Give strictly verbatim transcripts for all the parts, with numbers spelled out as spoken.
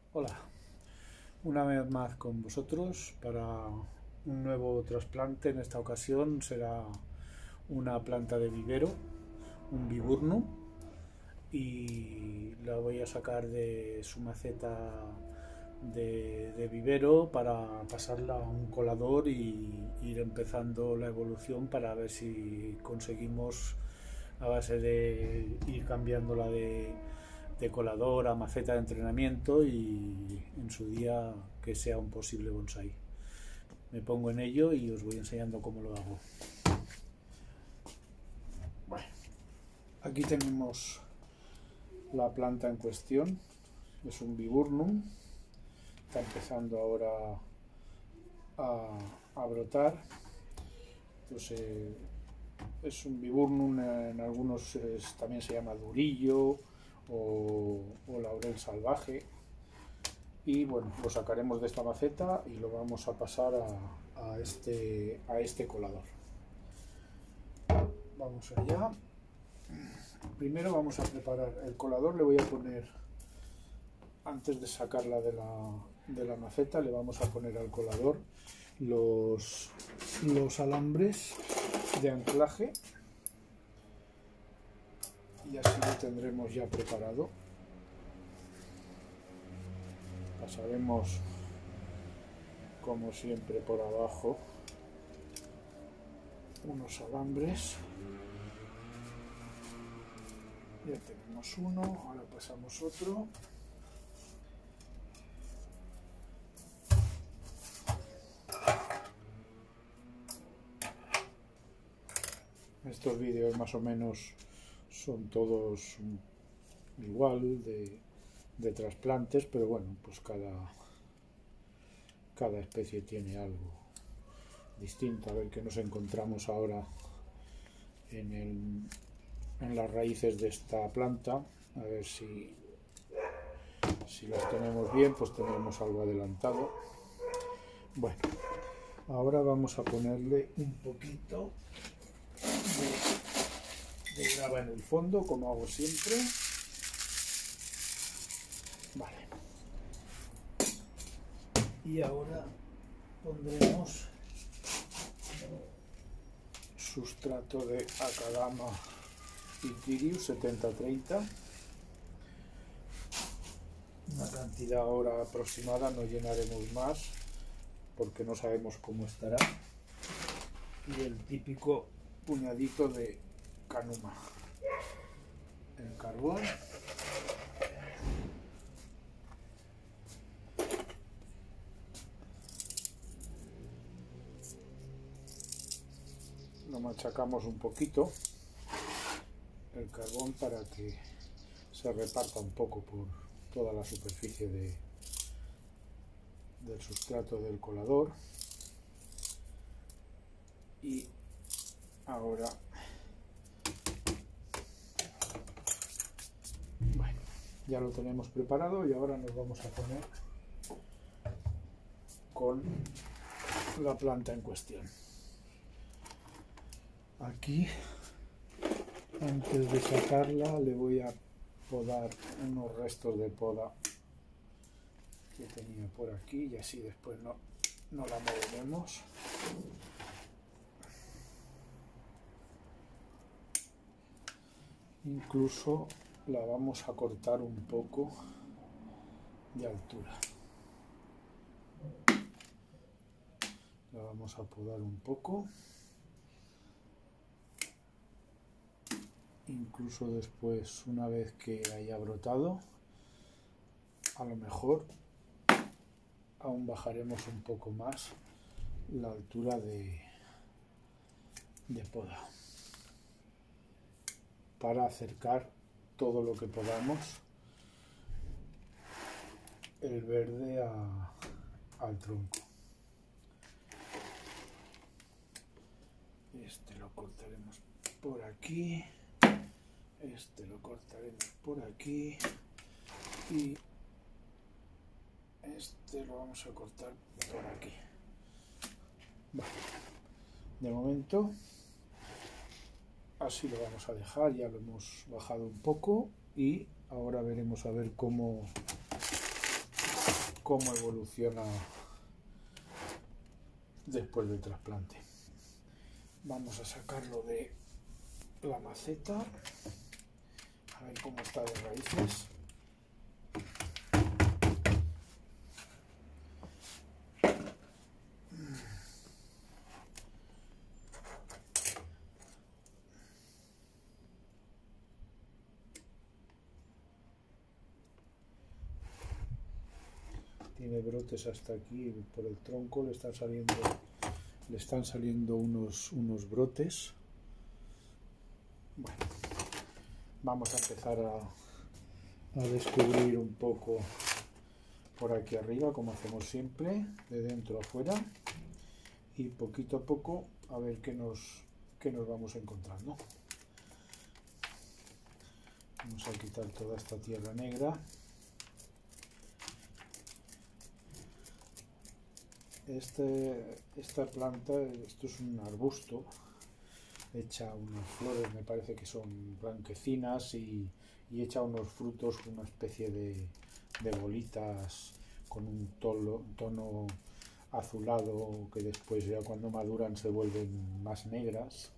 Hola, una vez más con vosotros para un nuevo trasplante. En esta ocasión será una planta de vivero, un viburnum, y la voy a sacar de su maceta de, de vivero para pasarla a un colador y ir empezando la evolución para ver si conseguimos, a base de ir cambiándola de de colador a maceta de entrenamiento, y en su día que sea un posible bonsai. Me pongo en ello y os voy enseñando cómo lo hago. Bueno, aquí tenemos la planta en cuestión, es un viburnum, está empezando ahora a, a brotar. Pues, eh, es un viburnum, en algunos eh, también se llama durillo o, o laurel salvaje, y bueno, lo sacaremos de esta maceta y lo vamos a pasar a, a, este, a este colador. Vamos allá. Primero vamos a preparar el colador. Le voy a poner, antes de sacarla de la, de la maceta, le vamos a poner al colador los, los alambres de anclaje, y así lo tendremos ya preparado. Pasaremos, como siempre, por abajo unos alambres. Ya tenemos uno, ahora pasamos otro. Estos vídeos más o menos son todos igual de, de trasplantes, pero bueno, pues cada, cada especie tiene algo distinto. A ver qué nos encontramos ahora en, el, en las raíces de esta planta, a ver si, si las tenemos bien, pues tendremos algo adelantado. Bueno, ahora vamos a ponerle un poquito de, de grava en el fondo, como hago siempre. Vale. Y ahora pondremos sustrato de Akadama Icterius setenta treinta. Una cantidad ahora aproximada, no llenaremos más porque no sabemos cómo estará. Y el típico puñadito de Canuma. El carbón. Lo machacamos un poquito, el carbón, para que se reparta un poco por toda la superficie de, del sustrato del colador. Y ahora, bueno, ya lo tenemos preparado, y ahora nos vamos a poner con la planta en cuestión. Aquí, antes de sacarla, le voy a podar unos restos de poda que tenía por aquí, y así después no, no la moveremos. Incluso la vamos a cortar un poco de altura. La vamos a podar un poco. Incluso después, una vez que haya brotado, a lo mejor aún bajaremos un poco más la altura de, de poda, para acercar todo lo que podamos el verde a, al tronco. Este lo cortaremos por aquí. Este lo cortaremos por aquí, y este lo vamos a cortar por aquí. Vale. De momento así lo vamos a dejar, ya lo hemos bajado un poco, y ahora veremos a ver cómo, cómo evoluciona después del trasplante. Vamos a sacarlo de la maceta, a ver cómo está de raíces. Tiene brotes hasta aquí por el tronco, le están saliendo, le están saliendo unos, unos brotes. Bueno, vamos a empezar a, a descubrir un poco por aquí arriba, como hacemos siempre, de dentro a fuera, y poquito a poco a ver qué nos, qué nos vamos encontrando. Vamos a quitar toda esta tierra negra. Este, esta planta, esto es un arbusto, echa unas flores, me parece que son blanquecinas, y, y echa unos frutos, una especie de, de bolitas con un tono, tono azulado, que después ya cuando maduran se vuelven más negras.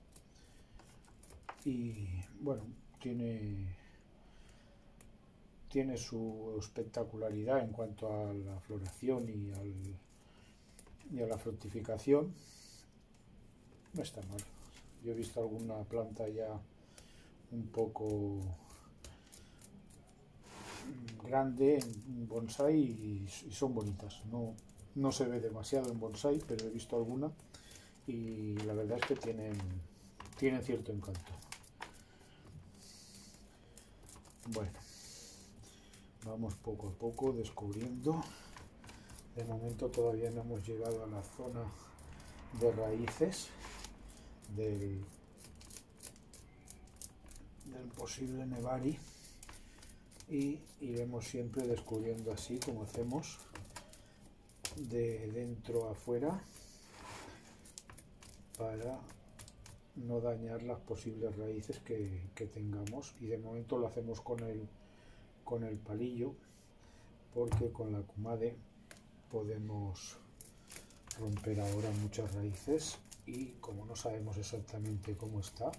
Y bueno, tiene, tiene su espectacularidad en cuanto a la floración y al y a la fructificación. No está mal. Yo he visto alguna planta ya un poco grande en bonsai y, y son bonitas. No, no se ve demasiado en bonsai, pero he visto alguna y la verdad es que tienen, tienen cierto encanto. Bueno, vamos poco a poco descubriendo. De momento todavía no hemos llegado a la zona de raíces del, del posible Nebari, y iremos siempre descubriendo así como hacemos, de dentro a afuera, para no dañar las posibles raíces que, que tengamos. Y de momento lo hacemos con el, con el palillo, porque con la Kumade podemos romper ahora muchas raíces, y como no sabemos exactamente cómo está,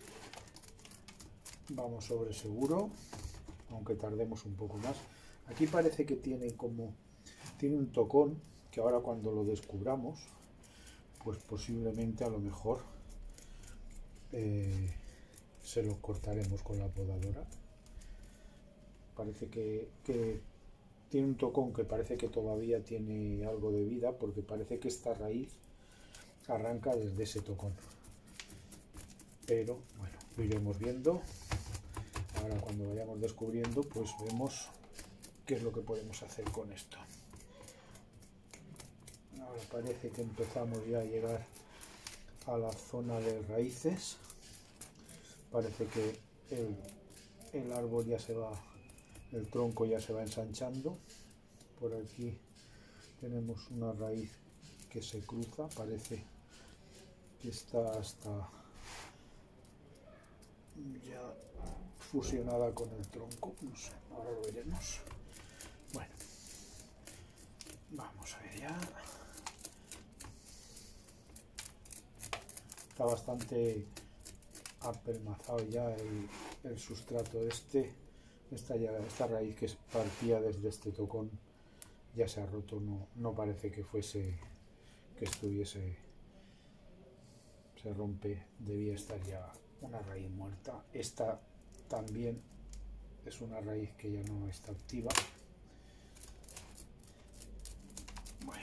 vamos sobre seguro, aunque tardemos un poco más. Aquí parece que tiene como tiene un tocón, que ahora cuando lo descubramos, pues posiblemente a lo mejor eh, se lo cortaremos con la podadora. Parece que, que tiene un tocón que parece que todavía tiene algo de vida, porque parece que esta raíz arranca desde ese tocón. Pero bueno, lo iremos viendo. Ahora cuando vayamos descubriendo, pues vemos qué es lo que podemos hacer con esto. Ahora parece que empezamos ya a llegar a la zona de raíces. Parece que el, el árbol ya se va, el tronco ya se va ensanchando. Por aquí tenemos una raíz que se cruza, parece que está hasta ya fusionada con el tronco, no sé, ahora lo veremos. Bueno, vamos a ver ya. Está bastante apelmazado ya el, el sustrato este. Esta, ya, esta raíz que partía desde este tocón ya se ha roto, no, no parece que fuese, que estuviese, se rompe, debía estar ya una raíz muerta. Esta también es una raíz que ya no está activa. Bueno,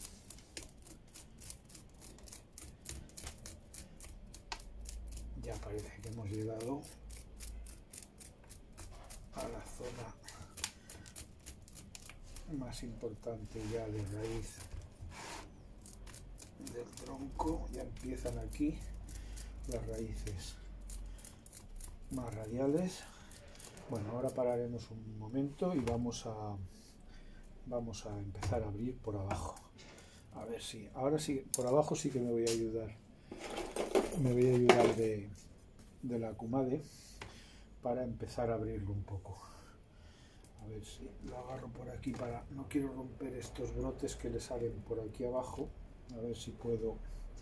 ya parece que hemos llegado a la zona más importante ya de raíz del tronco. Ya empiezan aquí las raíces más radiales. Bueno, ahora pararemos un momento y vamos a vamos a empezar a abrir por abajo. A ver si ahora sí, por abajo sí que me voy a ayudar. Me voy a ayudar de, de la Kumade para empezar a abrirlo un poco. A ver si lo agarro por aquí para... No quiero romper estos brotes que le salen por aquí abajo. A ver si puedo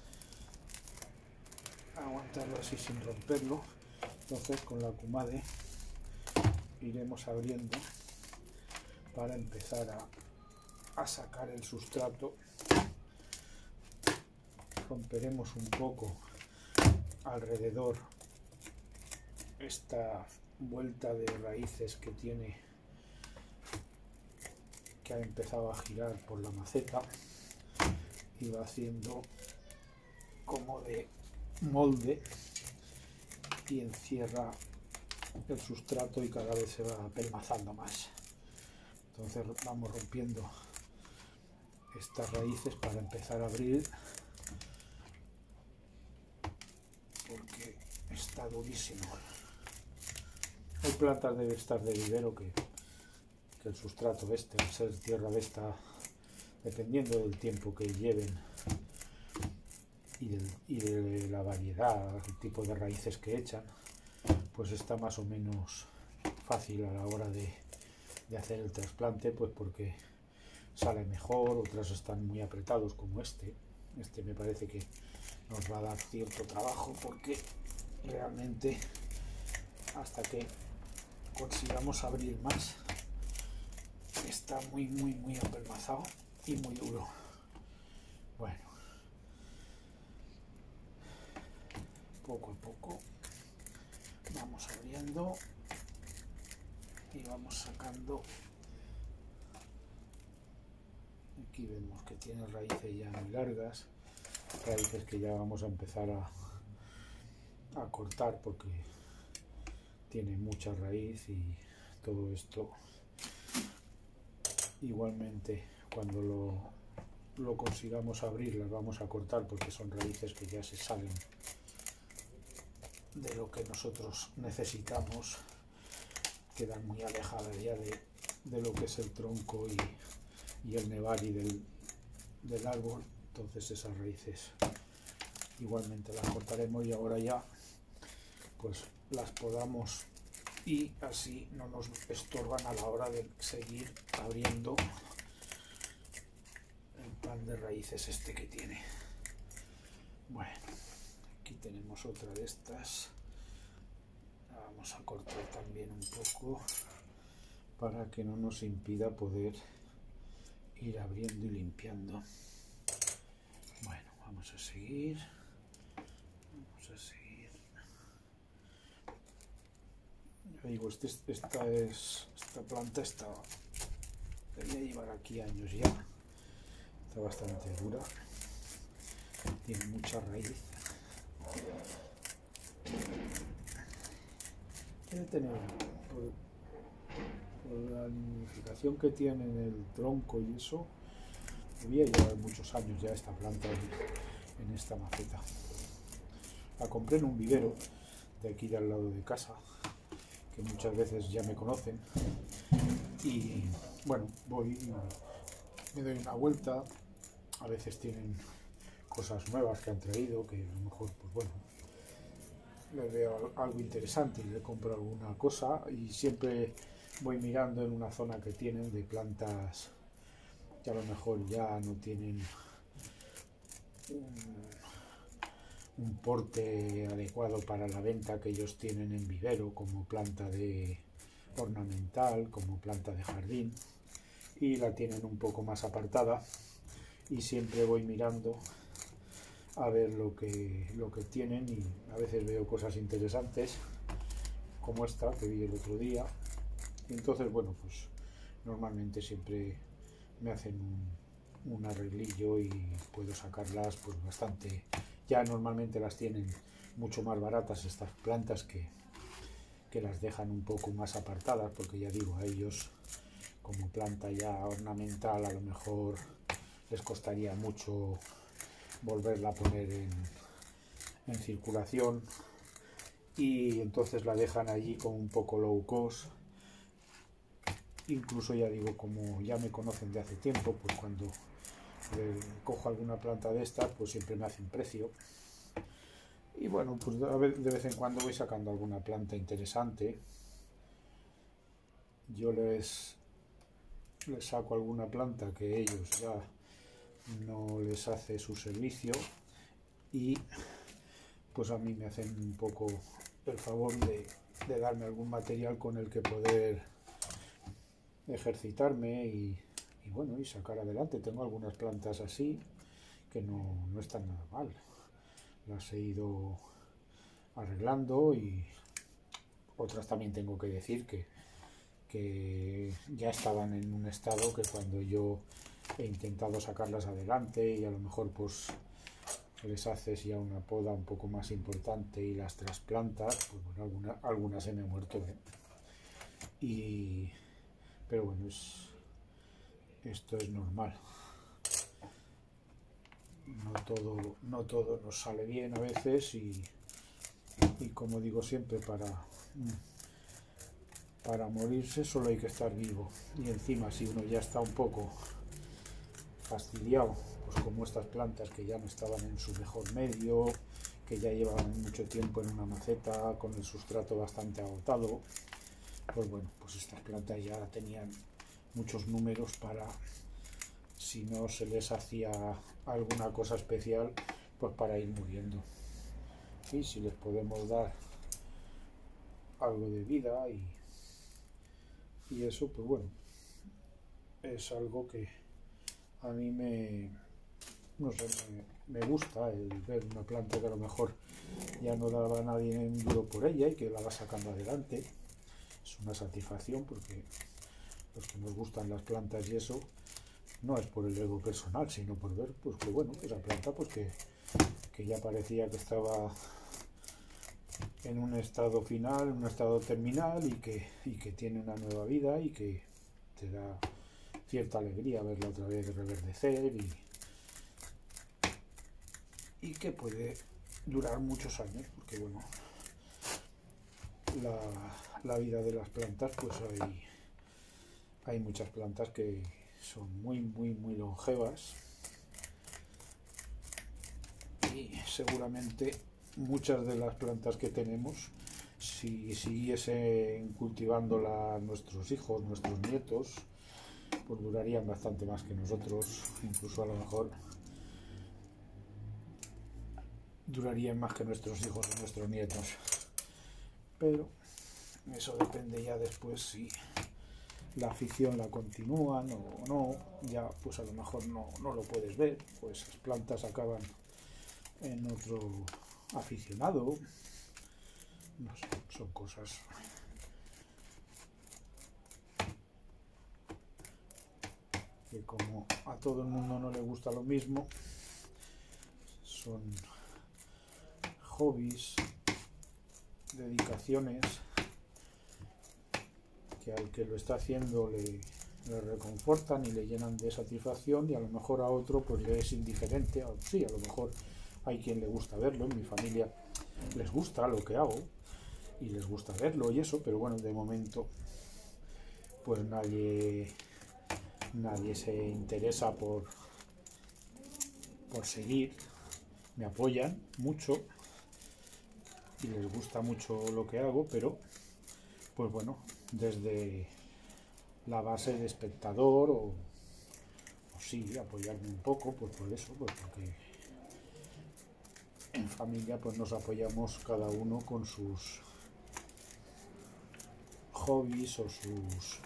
aguantarlo así sin romperlo. Entonces con la Kumade iremos abriendo para empezar a, a sacar el sustrato. Romperemos un poco alrededor esta vuelta de raíces que tiene, que ha empezado a girar por la maceta y va haciendo como de molde y encierra el sustrato y cada vez se va apelmazando más. Entonces vamos rompiendo estas raíces para empezar a abrir, porque está durísimo. Hay plantas de estar de vivero que, que el sustrato de este, al ser tierra de esta, dependiendo del tiempo que lleven y, del, y de la variedad, el tipo de raíces que echan, pues está más o menos fácil a la hora de, de hacer el trasplante, pues porque sale mejor. Otras están muy apretados como este. Este me parece que nos va a dar cierto trabajo porque realmente hasta que consigamos abrir más está muy muy muy apelmazado y muy duro. Bueno, poco a poco vamos abriendo y vamos sacando. Aquí vemos que tiene raíces ya muy largas, raíces que ya vamos a empezar a, a cortar porque tiene mucha raíz, y todo esto igualmente cuando lo, lo consigamos abrir las vamos a cortar porque son raíces que ya se salen de lo que nosotros necesitamos, quedan muy alejadas ya de, de lo que es el tronco y, y el nevari del, del árbol. Entonces esas raíces igualmente las cortaremos y ahora ya pues las podamos, y así no nos estorban a la hora de seguir abriendo el plan de raíces este que tiene. Bueno, aquí tenemos otra de estas. La vamos a cortar también un poco para que no nos impida poder ir abriendo y limpiando. Bueno, vamos a seguir. Vamos a seguir. Ya digo, este, esta, es, esta planta está, debería llevar aquí años ya. Está bastante dura. Tiene mucha raíz. Debe tener, por, por la lignificación que tiene en el tronco y eso, debía llevar muchos años ya esta planta en, en esta maceta. La compré en un vivero de aquí de al lado de casa, que muchas veces ya me conocen, y bueno, voy y me doy una vuelta. A veces tienen cosas nuevas que han traído, que a lo mejor, pues bueno, le veo algo interesante y le compro alguna cosa, y siempre voy mirando en una zona que tienen de plantas que a lo mejor ya no tienen un, un porte adecuado para la venta que ellos tienen en vivero, como planta de ornamental, como planta de jardín, y la tienen un poco más apartada, y siempre voy mirando a ver lo que, lo que tienen, y a veces veo cosas interesantes como esta que vi el otro día, y entonces bueno, pues normalmente siempre me hacen un, un arreglillo y puedo sacarlas pues bastante. Ya normalmente las tienen mucho más baratas estas plantas que, que las dejan un poco más apartadas, porque ya digo, a ellos como planta ya ornamental a lo mejor les costaría mucho volverla a poner en, en circulación, y entonces la dejan allí como un poco low cost. Incluso ya digo, como ya me conocen de hace tiempo, pues cuando eh, cojo alguna planta de estas, pues siempre me hacen precio. Y bueno, pues a ver, de vez en cuando voy sacando alguna planta interesante. yo les, les saco alguna planta que ellos ya no les hace su servicio, y pues a mí me hacen un poco el favor de, de darme algún material con el que poder ejercitarme y, y bueno, y sacar adelante. Tengo algunas plantas así que no, no están nada mal, las he ido arreglando, y otras también tengo que decir que, que ya estaban en un estado que cuando yo he intentado sacarlas adelante, y a lo mejor pues les haces ya una poda un poco más importante y las trasplantas, pues bueno, alguna, algunas se me han muerto, ¿eh? Y, pero bueno, es, esto es normal. No todo, no todo nos sale bien a veces, y, y como digo siempre, para, para morirse solo hay que estar vivo. Y encima, si uno ya está un poco fastidiado, pues como estas plantas que ya no estaban en su mejor medio, que ya llevaban mucho tiempo en una maceta con el sustrato bastante agotado, pues bueno, pues estas plantas ya tenían muchos números para, si no se les hacía alguna cosa especial, pues para ir muriendo. Y si les podemos dar algo de vida y, y eso, pues bueno, es algo que a mí me, no sé, me, me gusta el ver una planta que a lo mejor ya no daba a nadie un duro por ella y que la va sacando adelante. Es una satisfacción, porque los que nos gustan las plantas y eso, no es por el ego personal, sino por ver pues que bueno, esa planta pues que, que ya parecía que estaba en un estado final, en un estado terminal, y que, y que tiene una nueva vida, y que te da cierta alegría verla otra vez reverdecer, y, y que puede durar muchos años, porque bueno, la, la vida de las plantas, pues hay, hay muchas plantas que son muy muy muy longevas, y seguramente muchas de las plantas que tenemos, si siguiesen cultivándolas nuestros hijos, nuestros nietos, pues durarían bastante más que nosotros, incluso a lo mejor durarían más que nuestros hijos o nuestros nietos. Pero eso depende ya después si la afición la continúan o no, ya pues a lo mejor no, no lo puedes ver, pues las plantas acaban en otro aficionado, no sé, son cosas que como a todo el mundo no le gusta lo mismo, son hobbies, dedicaciones que al que lo está haciendo le, le reconfortan y le llenan de satisfacción, y a lo mejor a otro pues le es indiferente. Sí, a lo mejor hay quien le gusta verlo, en mi familia les gusta lo que hago y les gusta verlo y eso, pero bueno, de momento pues nadie nadie se interesa por por seguir. Me apoyan mucho y les gusta mucho lo que hago, pero pues bueno, desde la base de espectador, o, o sí, apoyarme un poco, pues por eso, pues porque en familia pues nos apoyamos cada uno con sus hobbies o sus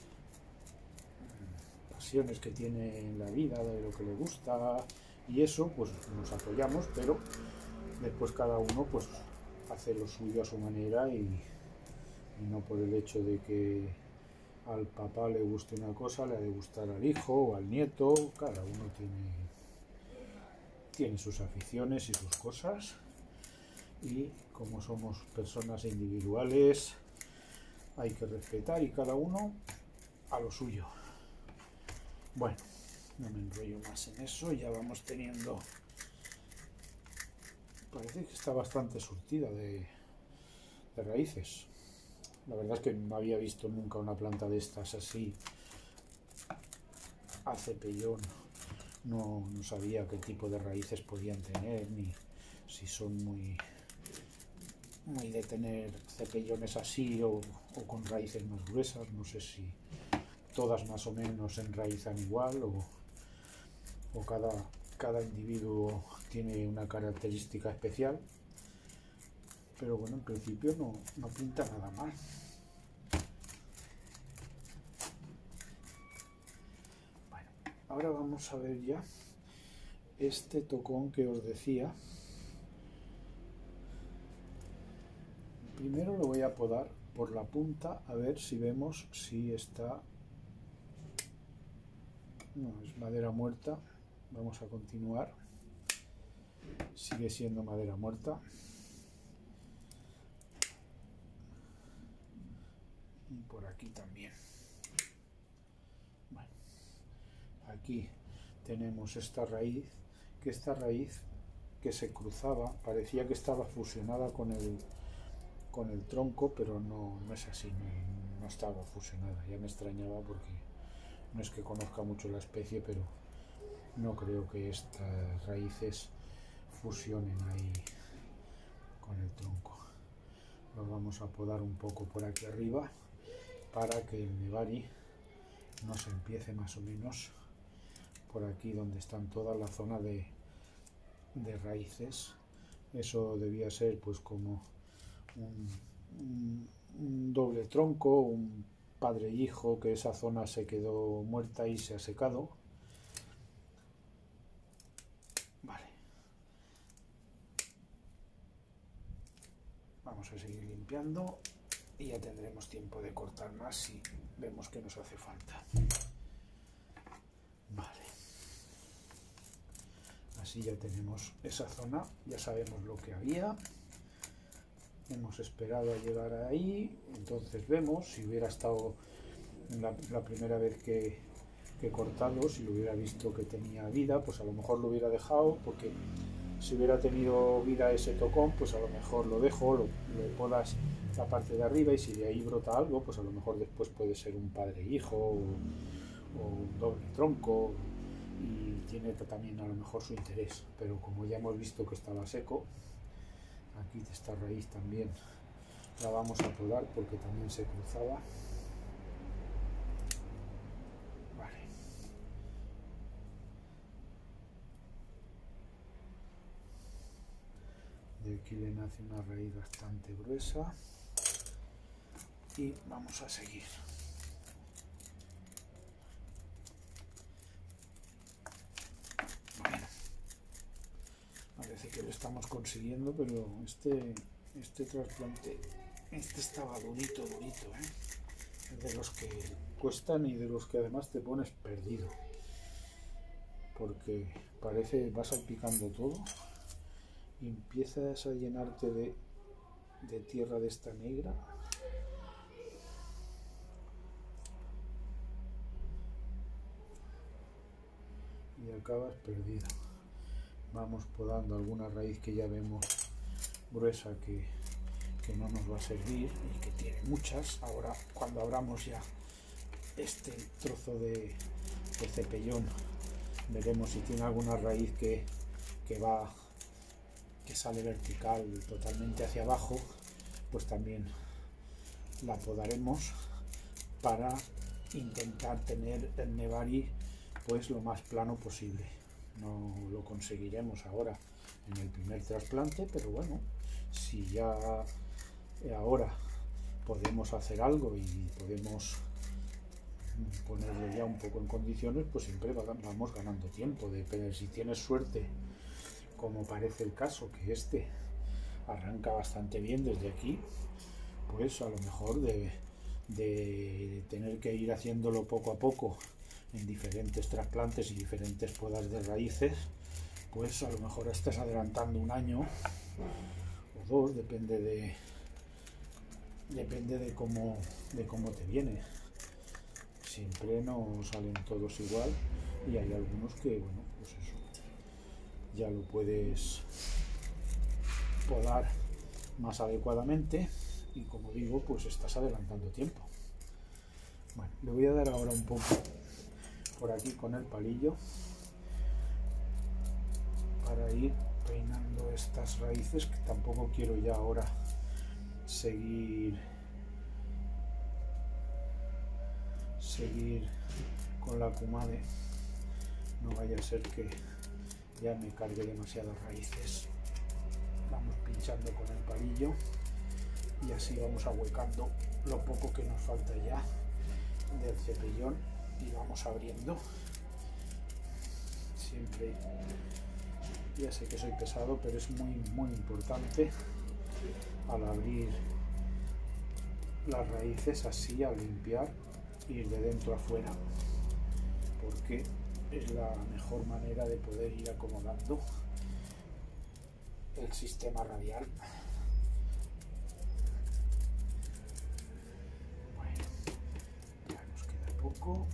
pasiones que tiene en la vida, de lo que le gusta, y eso pues nos apoyamos, pero después cada uno pues hace lo suyo a su manera, y, y no por el hecho de que al papá le guste una cosa le ha de gustar al hijo o al nieto. Cada uno tiene tiene sus aficiones y sus cosas, y como somos personas individuales hay que respetar, y cada uno a lo suyo. Bueno, no me enrollo más en eso, ya vamos teniendo, parece que está bastante surtida de, de raíces. La verdad es que no había visto nunca una planta de estas así a cepellón. No, no sabía qué tipo de raíces podían tener, ni si son muy muy de tener cepellones así o, o con raíces más gruesas. No sé si todas más o menos se enraizan igual o, o cada, cada individuo tiene una característica especial. Pero bueno, en principio no, no pinta nada mal. Bueno, ahora vamos a ver ya este tocón que os decía. Primero lo voy a podar por la punta a ver si vemos si está... No, es madera muerta. Vamos a continuar. Sigue siendo madera muerta. Y por aquí también. Bueno, aquí tenemos esta raíz, que esta raíz que se cruzaba, parecía que estaba fusionada con el, con el tronco, pero no, no es así, no, no estaba fusionada. Ya me extrañaba porque no es que conozca mucho la especie, pero no creo que estas raíces fusionen ahí con el tronco. Lo vamos a podar un poco por aquí arriba para que el nebari nos empiece más o menos por aquí donde están toda la zona de, de raíces. Eso debía ser pues como un, un, un doble tronco, un padre e hijo, que esa zona se quedó muerta y se ha secado. Vale. Vamos a seguir limpiando y ya tendremos tiempo de cortar más si vemos que nos hace falta. Vale. Así ya tenemos esa zona, ya sabemos lo que había. Hemos esperado a llegar ahí, entonces vemos, si hubiera estado la, la primera vez que, que he cortado, si lo hubiera visto que tenía vida, pues a lo mejor lo hubiera dejado, porque si hubiera tenido vida ese tocón, pues a lo mejor lo dejo, lo, le podas la parte de arriba y si de ahí brota algo, pues a lo mejor después puede ser un padre e hijo o, o un doble tronco y tiene también a lo mejor su interés, pero como ya hemos visto que estaba seco, aquí esta raíz también la vamos a podar porque también se cruzaba. Vale. De aquí le nace una raíz bastante gruesa y vamos a seguir. Bueno, parece que lo estamos consiguiendo, pero este, este trasplante, este estaba durito, durito, ¿eh? Es de los que cuestan y de los que además te pones perdido, porque parece vas salpicando todo y empiezas a llenarte de, de tierra de esta negra. Y acabas perdido. Vamos podando alguna raíz que ya vemos gruesa que, que no nos va a servir y que tiene muchas. Ahora cuando abramos ya este trozo de, de cepellón veremos si tiene alguna raíz que, que va que sale vertical totalmente hacia abajo, pues también la podaremos para intentar tener el nebari pues lo más plano posible. No lo conseguiremos ahora en el primer trasplante, pero bueno, si ya ahora podemos hacer algo y podemos ponerlo ya un poco en condiciones, pues siempre vamos ganando tiempo. De, pero si tienes suerte, como parece el caso, que este arranca bastante bien desde aquí, pues a lo mejor de, de tener que ir haciéndolo poco a poco en diferentes trasplantes y diferentes podas de raíces, pues a lo mejor estás adelantando un año o dos, depende de depende de cómo de cómo te viene. Siempre no salen todos igual y hay algunos que, bueno, pues eso ya lo puedes podar más adecuadamente y, como digo, pues estás adelantando tiempo. Bueno, le voy a dar ahora un poco por aquí con el palillo para ir peinando estas raíces, que tampoco quiero ya ahora seguir seguir con la Kumade, no vaya a ser que ya me cargue demasiadas raíces. Vamos pinchando con el palillo y así vamos ahuecando lo poco que nos falta ya del cepillón y vamos abriendo. Siempre, ya sé que soy pesado, pero es muy muy importante al abrir las raíces así, al limpiar, ir de dentro a fuera, porque es la mejor manera de poder ir acomodando el sistema radial. Bueno, ya nos queda poco.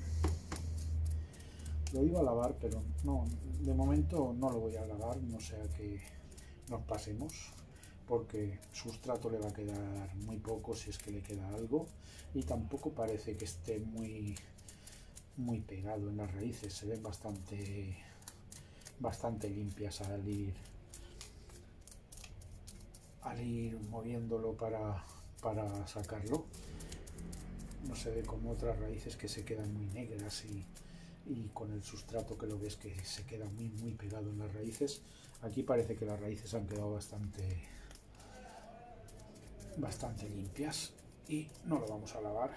Lo iba a lavar, pero no, de momento no lo voy a lavar, no sea que nos pasemos, porque sustrato le va a quedar muy poco si es que le queda algo, y tampoco parece que esté muy muy pegado en las raíces, se ven bastante bastante limpias al ir al ir moviéndolo para, para sacarlo. No se ve como otras raíces que se quedan muy negras y, y con el sustrato que lo ves que se queda muy muy pegado en las raíces. Aquí parece que las raíces han quedado bastante bastante limpias y no lo vamos a lavar.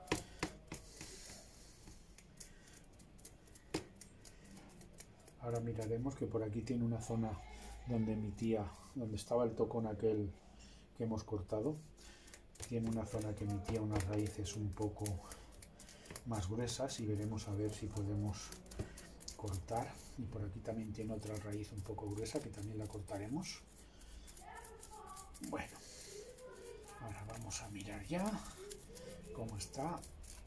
Ahora miraremos que por aquí tiene una zona donde mi tía, donde estaba el tocón aquel que hemos cortado, tiene una zona que emitía unas raíces un poco más gruesas y veremos a ver si podemos cortar. Y por aquí también tiene otra raíz un poco gruesa que también la cortaremos. Bueno, ahora vamos a mirar ya cómo está.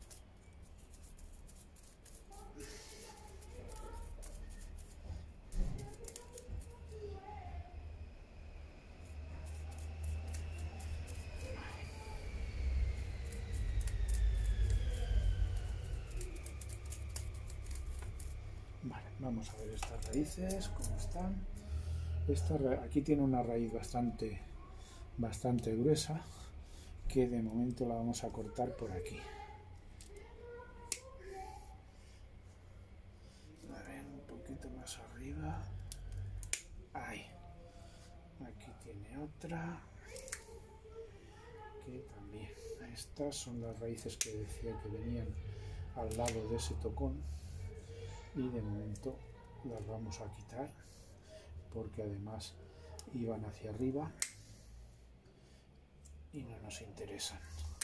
Vale, vamos a ver estas raíces, cómo están. Esta, aquí tiene una raíz bastante, bastante gruesa, que de momento la vamos a cortar por aquí. A ver, un poquito más arriba. Ahí. Aquí tiene otra. Que también. Estas son las raíces que decía que venían al lado de ese tocón. Y de momento las vamos a quitar porque además iban hacia arriba y no nos interesan.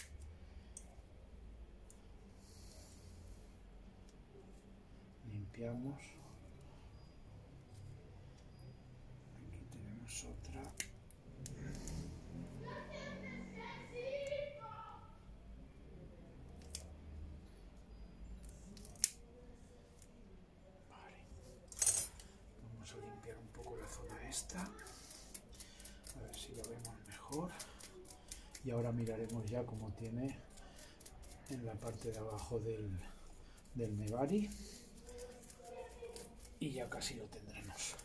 Limpiamos. Aquí tenemos otra. A limpiar un poco la zona esta, a ver si lo vemos mejor. Y ahora miraremos ya cómo tiene en la parte de abajo del, del Mebari y ya casi lo tendremos.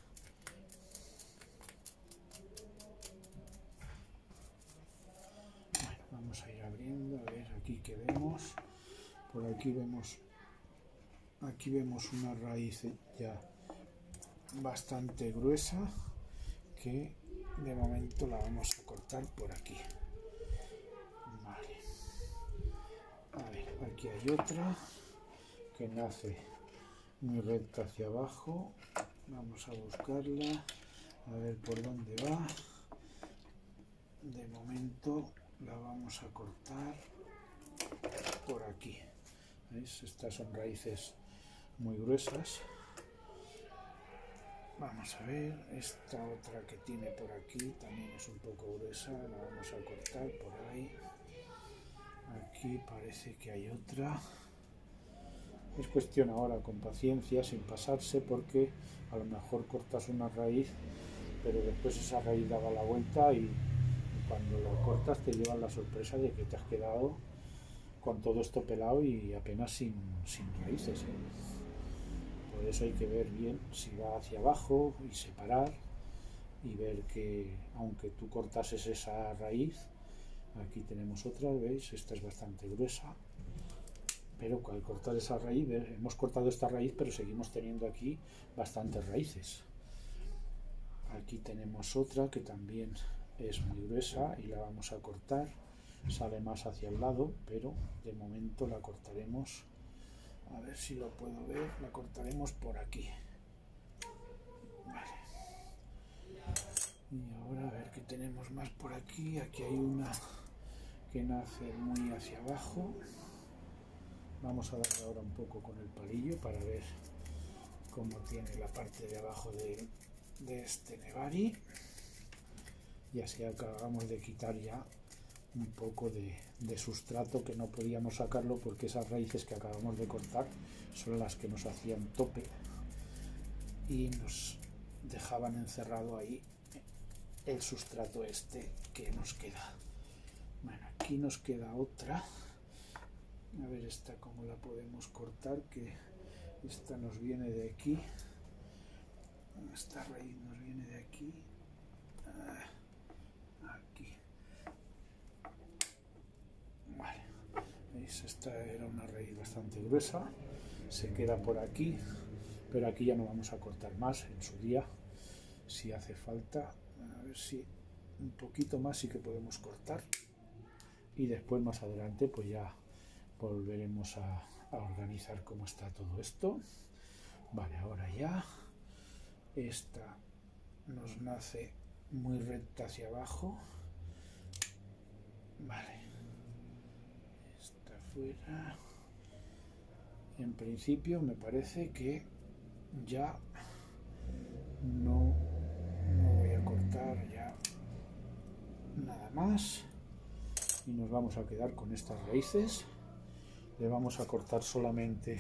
Bueno, vamos a ir abriendo, a ver aquí que vemos. Por aquí vemos, aquí vemos una raíz ya bastante gruesa que de momento la vamos a cortar por aquí. Vale. A ver, aquí hay otra que nace muy recta hacia abajo. Vamos a buscarla, a ver por dónde va. De momento la vamos a cortar por aquí. ¿Veis? Estas son raíces muy gruesas. Vamos a ver, esta otra que tiene por aquí también es un poco gruesa, la vamos a cortar por ahí. Aquí parece que hay otra. Es cuestión ahora con paciencia, sin pasarse, porque a lo mejor cortas una raíz, pero después esa raíz daba la vuelta y cuando la cortas te llevan la sorpresa de que te has quedado con todo esto pelado y apenas sin, sin raíces, ¿eh? Por eso hay que ver bien si va hacia abajo y separar y ver que aunque tú cortases esa raíz, Aquí tenemos otra, ¿veis? Esta es bastante gruesa, pero al cortar esa raíz, hemos cortado esta raíz, pero seguimos teniendo aquí bastantes raíces. Aquí tenemos otra que también es muy gruesa y la vamos a cortar. Sale más hacia el lado, pero de momento la cortaremos, a ver si lo puedo ver, la cortaremos por aquí. Vale. Y ahora a ver qué tenemos más por aquí. Aquí hay una que nace muy hacia abajo. Vamos a darle ahora un poco con el palillo para ver cómo tiene la parte de abajo de, de este nebari. Y así acabamos de quitar ya un poco de, de sustrato, que no podíamos sacarlo porque esas raíces que acabamos de cortar son las que nos hacían tope y nos dejaban encerrado ahí el sustrato este que nos queda. Bueno, aquí nos queda otra. A ver esta cómo la podemos cortar, que esta nos viene de aquí. Esta raíz nos viene de aquí. Aquí. Vale. ¿Veis? Esta era una raíz bastante gruesa. Se queda por aquí. Pero aquí ya no vamos a cortar más en su día. Si hace falta. A ver si un poquito más sí que podemos cortar. Y después más adelante pues ya volveremos a, a organizar cómo está todo esto. Vale, ahora ya esta nos nace muy recta hacia abajo. Vale, esta fuera. En principio me parece que ya no, no voy a cortar ya nada más y nos vamos a quedar con estas raíces. Le vamos a cortar solamente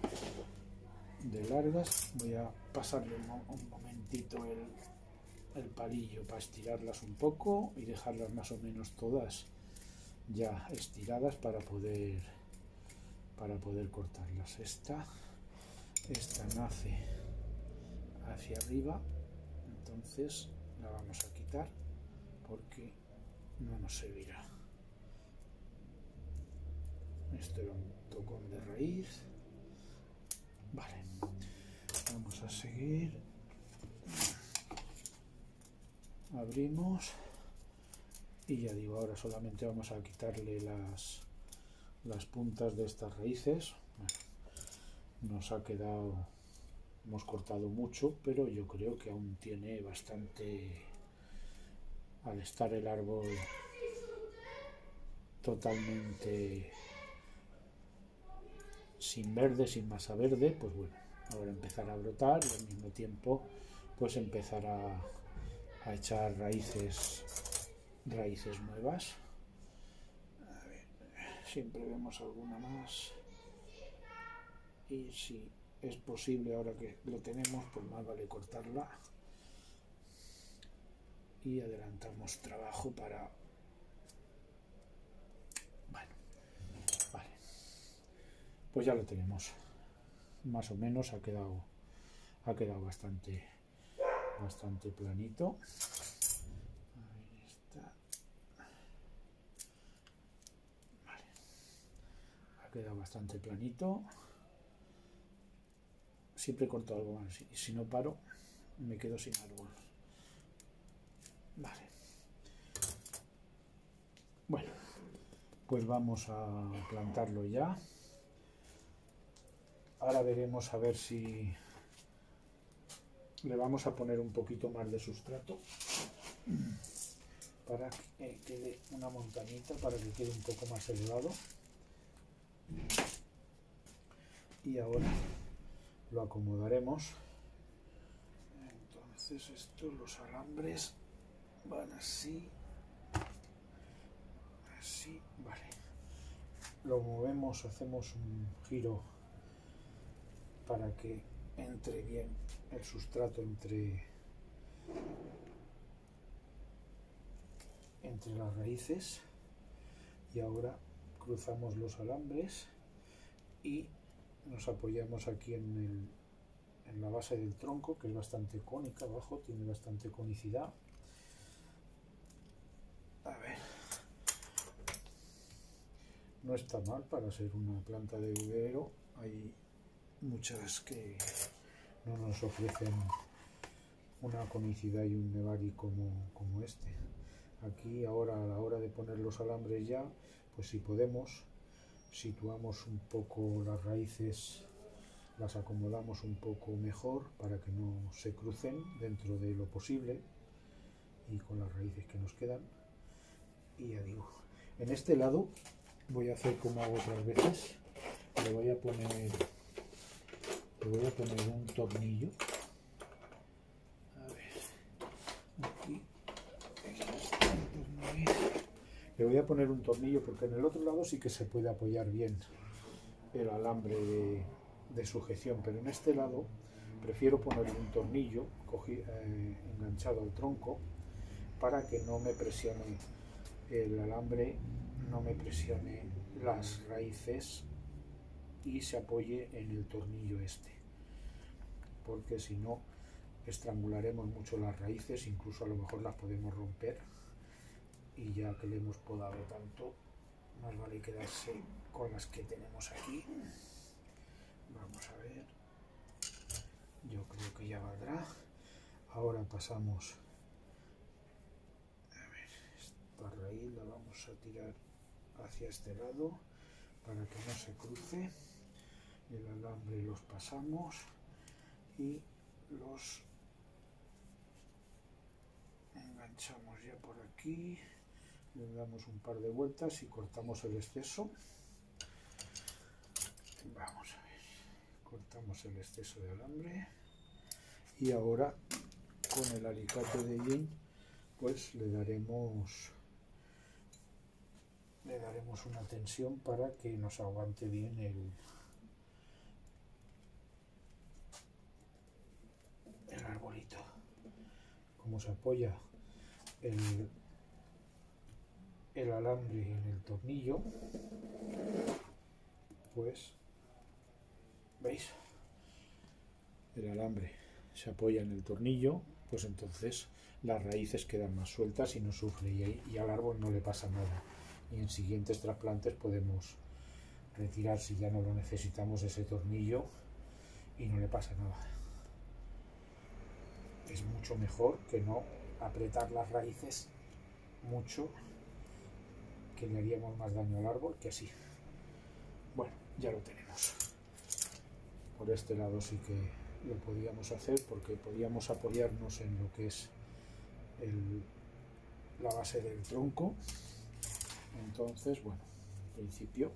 de largas. Voy a pasarle un, un momentito el, el palillo para estirarlas un poco y dejarlas más o menos todas ya estiradas para poder para poder cortarlas. Esta esta nace hacia arriba, entonces la vamos a quitar porque no nos servirá. Esto era un tocón de raíz. Vale, vamos a seguir. Abrimos y ya digo, ahora solamente vamos a quitarle las las puntas de estas raíces. Bueno, nos ha quedado, hemos cortado mucho, pero yo creo que aún tiene bastante, al estar el árbol totalmente sin verde, sin masa verde, pues bueno, ahora empezar a brotar y al mismo tiempo pues empezar a, a echar raíces raíces nuevas. A ver, siempre vemos alguna más y si es posible, ahora que lo tenemos, pues más vale cortarla y adelantamos trabajo para, bueno, vale, pues ya lo tenemos, más o menos ha quedado ha quedado bastante bastante planito. Ahí está. Vale, ha quedado bastante planito. Siempre corto algo más y si no paro me quedo sin árbol. Vale, bueno, pues vamos a plantarlo ya. Ahora veremos a ver si le vamos a poner un poquito más de sustrato para que quede una montañita, para que quede un poco más elevado. Y ahora lo acomodaremos. Entonces estos, los alambres van así, así, vale. Lo movemos, hacemos un giro para que entre bien el sustrato entre entre las raíces. Y ahora cruzamos los alambres y nos apoyamos aquí en, el, en la base del tronco, que es bastante cónica abajo, tiene bastante conicidad. A ver, no está mal para ser una planta de vivero. Hay muchas que no nos ofrecen una comicidad y un nevari como, como este. Aquí ahora, a la hora de poner los alambres ya, pues si podemos, situamos un poco las raíces, las acomodamos un poco mejor para que no se crucen dentro de lo posible y con las raíces que nos quedan. Y ya digo, en este lado voy a hacer como hago otras veces, le voy a poner le voy a poner un tornillo. A ver, aquí le voy a poner un tornillo porque en el otro lado sí que se puede apoyar bien el alambre de, de sujeción, pero en este lado prefiero ponerle un tornillo cogí, eh, enganchado al tronco para que no me presione el alambre, no me presione las raíces y se apoye en el tornillo este, porque si no estrangularemos mucho las raíces, incluso a lo mejor las podemos romper, y ya que le hemos podado tanto, más vale quedarse con las que tenemos aquí. Vamos a ver, yo creo que ya valdrá. Ahora pasamos, a ver, esta raíz la vamos a tirar hacia este lado para que no se cruce. El alambre los pasamos y los enganchamos ya por aquí, le damos un par de vueltas y cortamos el exceso. Vamos a ver, cortamos el exceso de alambre y ahora con el alicate de yin pues le daremos le daremos una tensión para que nos aguante bien el el arbolito. Como se apoya el, el alambre en el tornillo, pues veis, el alambre se apoya en el tornillo, pues entonces las raíces quedan más sueltas y no sufre, y, y al árbol no le pasa nada, y en siguientes trasplantes podemos retirar si ya no lo necesitamos ese tornillo y no le pasa nada. Es mucho mejor que no apretar las raíces mucho, que le haríamos más daño al árbol que así. Bueno, ya lo tenemos. Por este lado sí que lo podíamos hacer porque podíamos apoyarnos en lo que es el, la base del tronco. Entonces, bueno, en principio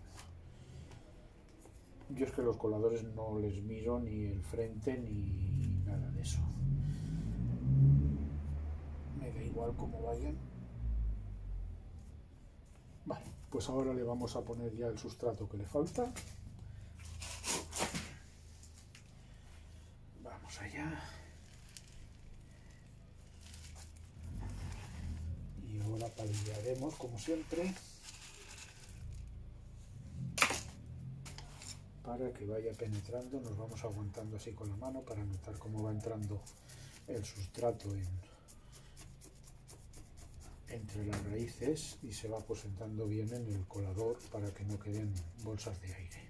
yo es que los coladores no les miro ni el frente ni nada de eso. Me da igual cómo vayan. Vale, pues ahora le vamos a poner ya el sustrato que le falta. Vamos allá. Y ahora palillaremos como siempre para que vaya penetrando. Nos vamos aguantando así con la mano para notar cómo va entrando el sustrato en entre las raíces y se va posentando bien en el colador para que no queden bolsas de aire.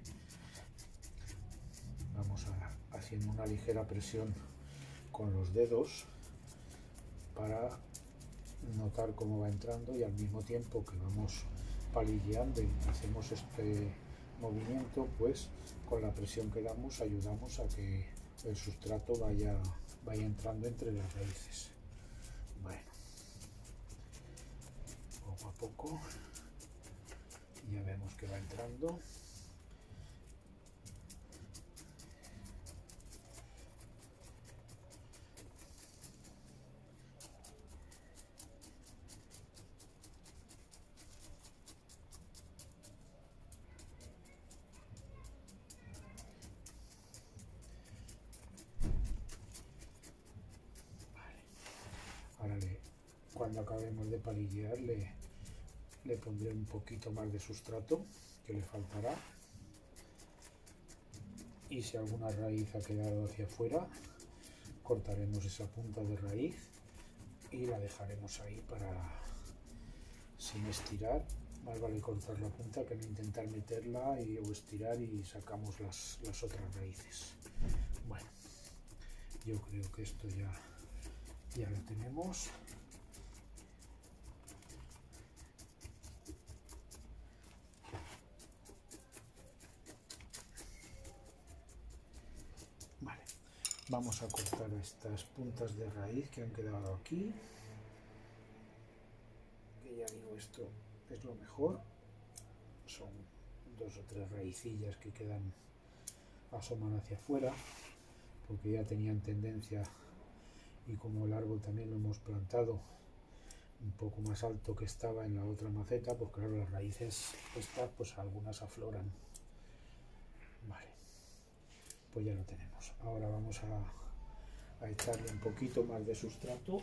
Vamos a, haciendo una ligera presión con los dedos para notar cómo va entrando, y al mismo tiempo que vamos palilleando y hacemos este movimiento, pues con la presión que damos ayudamos a que el sustrato vaya, vaya entrando entre las raíces. Bueno, poco a poco ya vemos que va entrando. Ahora le, cuando acabemos de palillear le, le pondré un poquito más de sustrato que le faltará, y si alguna raíz ha quedado hacia afuera cortaremos esa punta de raíz y la dejaremos ahí para, sin estirar, Más vale cortar la punta que no intentar meterla y, o estirar y sacamos las, las otras raíces. Bueno, yo creo que esto ya, ya lo tenemos. Vale, vamos a cortar estas puntas de raíz que han quedado aquí. Que ya digo, esto es lo mejor. Son dos o tres raicillas que quedan asoman hacia afuera, porque ya tenían tendencia, y como el árbol también lo hemos plantado un poco más alto que estaba en la otra maceta, pues claro, las raíces estas pues algunas afloran. Vale, pues ya lo tenemos. Ahora vamos a, a echarle un poquito más de sustrato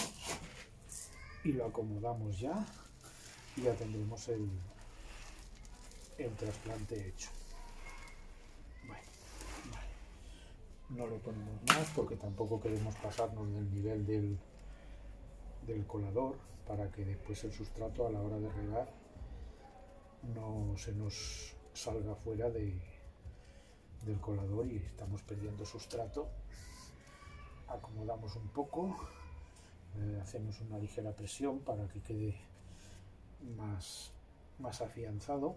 y lo acomodamos ya, y ya tendremos el, el trasplante hecho. Bueno, vale. No le ponemos más porque tampoco queremos pasarnos del nivel del, del colador, para que después el sustrato a la hora de regar no se nos salga fuera de, del colador y estamos perdiendo sustrato. Acomodamos un poco, eh, hacemos una ligera presión para que quede más, más afianzado,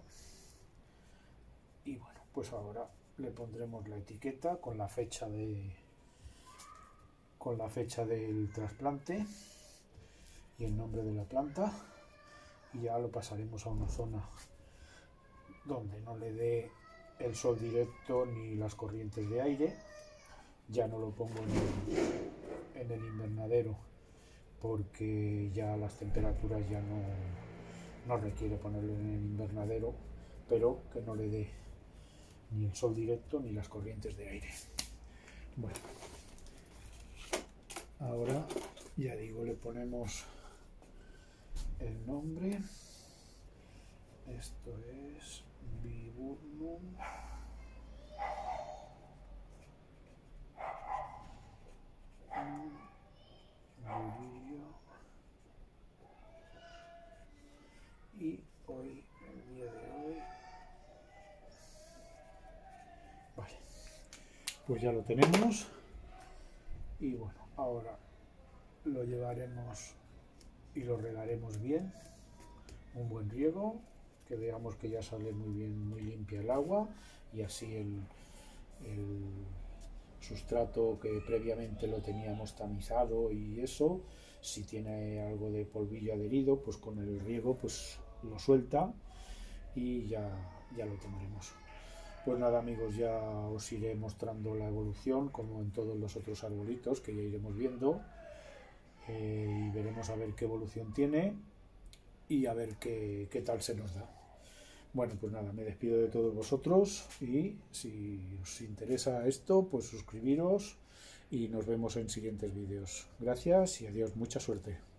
y bueno, pues ahora le pondremos la etiqueta con la fecha de con la fecha del trasplante y el nombre de la planta, y ya lo pasaremos a una zona donde no le dé el sol directo ni las corrientes de aire. Ya no lo pongo en el, en el invernadero porque ya las temperaturas ya no, no requiere ponerlo en el invernadero, pero que no le dé ni el sol directo ni las corrientes de aire. Bueno, ahora ya digo, le ponemos el nombre. Esto es Viburnum Burillo, y hoy, el día de hoy, vale, pues ya lo tenemos. Y bueno, ahora lo llevaremos y lo regaremos bien, un buen riego, que veamos que ya sale muy bien, muy limpia el agua, y así el, el sustrato que previamente lo teníamos tamizado y eso, si tiene algo de polvillo adherido, pues con el riego pues lo suelta y ya, ya lo tendremos. Pues nada amigos, ya os iré mostrando la evolución como en todos los otros arbolitos que ya iremos viendo, eh, y veremos a ver qué evolución tiene y a ver qué, qué tal se nos da. Bueno, pues nada, me despido de todos vosotros, y si os interesa esto, pues suscribiros y nos vemos en siguientes vídeos. Gracias y adiós, mucha suerte.